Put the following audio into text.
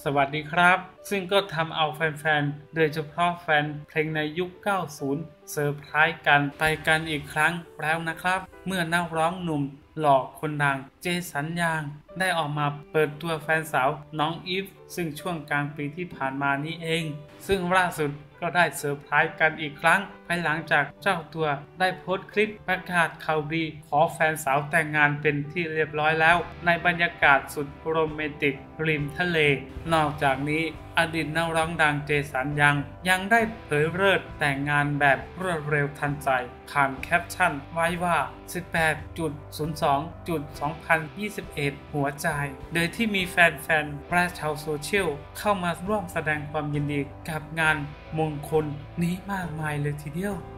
สวัสดีครับซึ่งก็ทำเอาแฟนๆโดยเฉพาะแฟนเพลงในยุค 90 เซอร์ไพรส์กันไปกันอีกครั้งแล้วนะครับเมื่อนักร้องหนุ่มหล่อคนดังเจสัญญางได้ออกมาเปิดตัวแฟนสาวน้องอีฟซึ่งช่วงกลางปีที่ผ่านมานี้เองซึ่งล่าสุดก็ได้เซอร์ไพรส์กันอีกครั้งภายหลังจากเจ้าตัวได้โพสต์คลิปประกาศข่าวดีขอแฟนสาวแต่งงานเป็นที่เรียบร้อยแล้วในบรรยากาศสุดโรแมนติกริมทะเลนอกจากนี้อดีตนักร้องดังเจสัญยังได้เผยฤกษ์แต่งงานแบบรวดเร็วทันใจผ่านแคปชั่นไว้ว่า 18.02.2021 หัวใจโดยที่มีแฟนๆและชาวโซเชียลเข้ามาร่วมแสดงความยินดีกับงานมงคลนี้มากมายเลยทีเดียว